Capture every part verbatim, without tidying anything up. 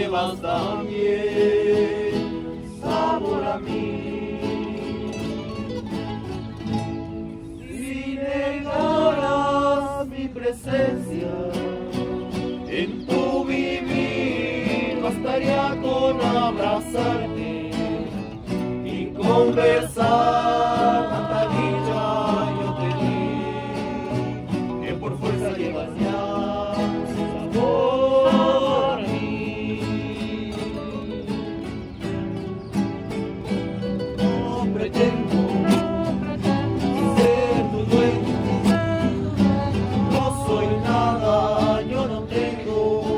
llevas también sabor a mí. Si negaras mi presencia en tu vivir, bastaría con abrazarte y conversar. Tanta dicha yo te di, que por fuerza llevas ya sabor a mí. No pretendo ser tu dueño, no soy nada, yo no tengo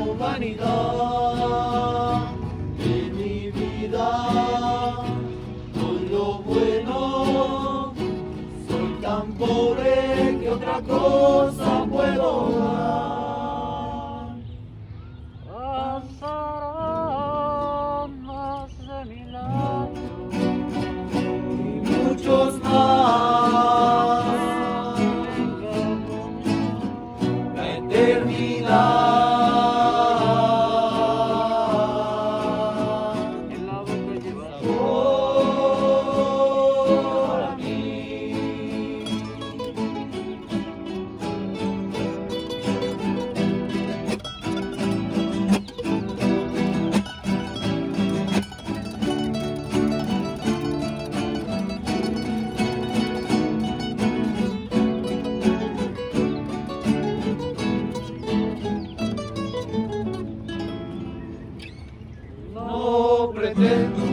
vanidad en mi vida. Con lo bueno soy tan pobre que otra cosa puedo dar. Pasarán más de mil años Y muchos más, la eternidad en la boca llevas sabor a mí. No pretendo